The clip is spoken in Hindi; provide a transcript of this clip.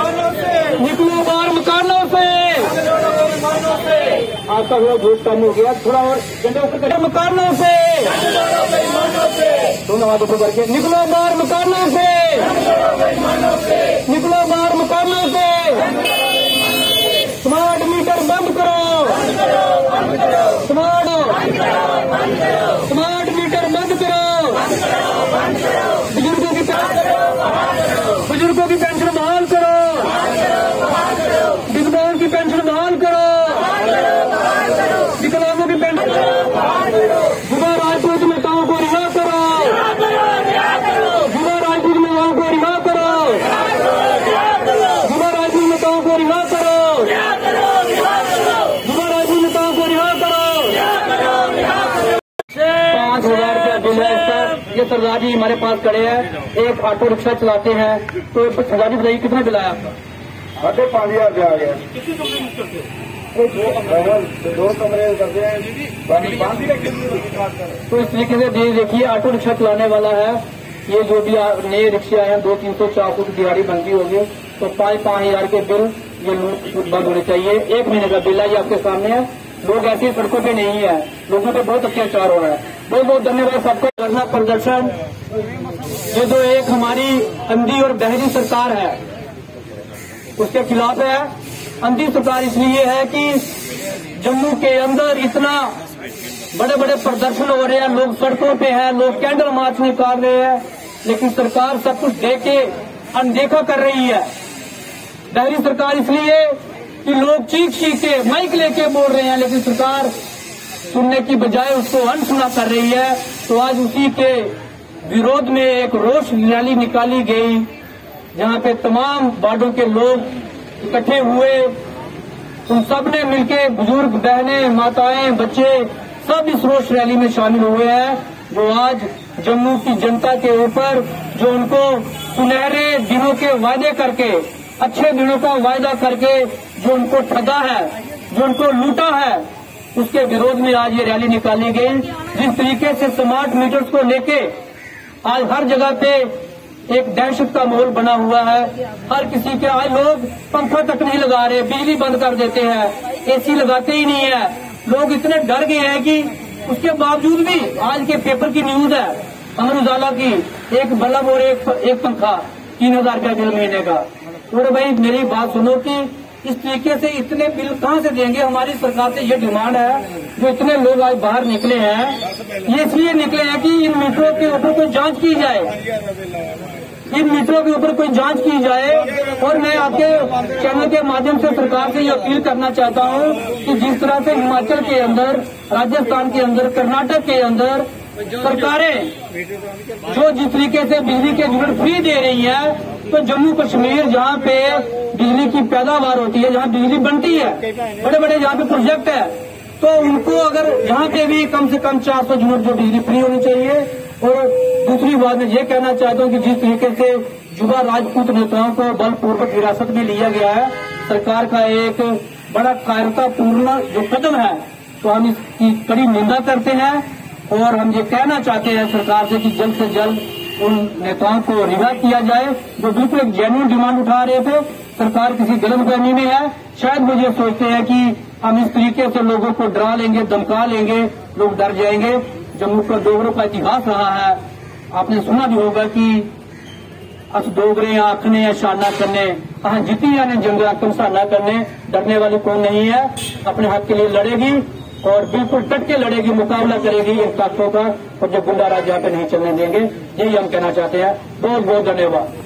निकलो बाहर मकानों से। आपका थोड़ा जोश कम हो गया, थोड़ा और झंडे ऊपर करें। मकानों से दोनों हाथ ऊपर करके निकलो बाहर मकानों से। निकलो बाहर मकानों से। स्मार्ट मीटर बंद करो। स्मार्ट मीटर बंद करो। बुजुर्गों की पेंशन बहाल करो। विधवाओं की पेंशन बहाल करो। विकलांगों की पेंशन। युवा राजपूत नेताओं को रिहा करो। युवा राजपूत नेताओं को रिहा करो। युवा राजपूत नेताओं को रिहा करो। युवा राजपूत नेताओं को रिहा करो। 5,000 रुपया बिल है इसका। ये सरदार जी हमारे पास खड़े हैं, एक ऑटो रिक्शा चलाते हैं। तो सरदार जी बताइए कितना बिल आया आपका? 5,500 रुपया आ गया। दो कमरे करते हैं। तो इस तरीके से देखिए ऑटो रिक्शा चलाने वाला है, ये जो भी नए रिक्शे आए हैं 200-300-400 की दिहाड़ी बनती होगी, तो 5,000 के बिल ये बंद होने चाहिए। 1 महीने का बिल है, ये आपके सामने है। लोग ऐसी सड़कों पे नहीं है, लोगों पे बहुत अत्याचार हो रहा है। बहुत बहुत धन्यवाद सबको। धरना प्रदर्शन ये जो एक हमारी अंधी और बहरी सरकार है उसके खिलाफ है। अंधी सरकार इसलिए है कि जम्मू के अंदर इतना बड़े बड़े प्रदर्शन हो रहे हैं, लोग सड़कों पे हैं, लोग कैंडल मार्च निकाल रहे हैं, लेकिन सरकार सब कुछ देख के अनदेखा कर रही है। बहरी सरकार इसलिए कि लोग चीख चीख के माइक लेके बोल रहे हैं, लेकिन सरकार सुनने की बजाय उसको अनसुना कर रही है। तो आज उसी के विरोध में एक रोष रैली निकाली गई, जहां पे तमाम वार्डों के लोग इकट्ठे हुए। उन सब ने मिलकर, बुजुर्ग, बहनें, माताएं, बच्चे सब इस रोष रैली में शामिल हुए हैं, जो आज जम्मू की जनता के ऊपर जो उनको सुनहरे दिनों के वायदे करके, अच्छे दिनों का वायदा करके जो उनको ठगा है, जो उनको लूटा है, उसके विरोध में आज ये रैली निकाली गई। जिस तरीके से स्मार्ट मीटर्स को लेके आज हर जगह पे एक दहशत का माहौल बना हुआ है। हर किसी के आज लोग पंखा तक नहीं लगा रहे, बिजली बंद कर देते हैं, एसी लगाते ही नहीं है। लोग इतने डर गए हैं कि उसके बावजूद भी आज के पेपर की न्यूज है अमर उजाला की, एक बल्ब और एक पंखा 3,000 रुपया बिल महीने का। तो भाई मेरी बात सुनो कि इस तरीके से इतने बिल कहां से देंगे? हमारी सरकार से ये डिमांड है, जो इतने लोग आज बाहर निकले हैं, ये इसलिए निकले हैं कि इन मीटरों के ऊपर कोई जांच की जाए, इन मीटरों के ऊपर कोई जांच की जाए। और मैं आपके चैनल के माध्यम से सरकार से ये अपील करना चाहता हूँ कि जिस तरह से हिमाचल के अंदर, राजस्थान के अंदर, कर्नाटक के अंदर सरकारें जो जिस तरीके से बिजली के यूनिट फ्री दे रही है, तो जम्मू कश्मीर जहाँ पे बिजली की पैदावार होती है, जहाँ बिजली बनती है, बड़े बड़े जहाँ पे प्रोजेक्ट है, तो उनको अगर यहाँ पे भी कम से कम 400 यूनिट जो बिजली फ्री होनी चाहिए। और दूसरी बात मैं ये कहना चाहता हूँ कि जिस तरीके से युवा राजपूत नेताओं को बलपूर्वक हिरासत में लिया गया है, सरकार का एक बड़ा कायरतापूर्ण जो कदम है, तो हम इसकी कड़ी निंदा करते हैं। और हम ये कहना चाहते हैं सरकार से कि जल्द से जल्द उन नेताओं को रिहा किया जाए, जो बिल्कुल एक जेन्युइन डिमांड उठा रहे थे। सरकार किसी गलतफहमी में है, शायद मुझे सोचते हैं कि हम इस तरीके से लोगों को डरा लेंगे, धमका लेंगे, लोग डर जाएंगे। जम्मू का डोगरों का इतिहास रहा है, आपने सुना भी होगा कि अस डोगरे आखने शाना करने, कहा जीती यानी जंग कमसाना करने। डरने वाली कौन नहीं है, अपने हक के लिए लड़ेगी और बिल्कुल डट के लड़ेगी, मुकाबला करेगी इन ताकतों का, और जो गुंडा राज यहाँ पे नहीं चलने देंगे। यही हम कहना चाहते हैं। बहुत बहुत धन्यवाद।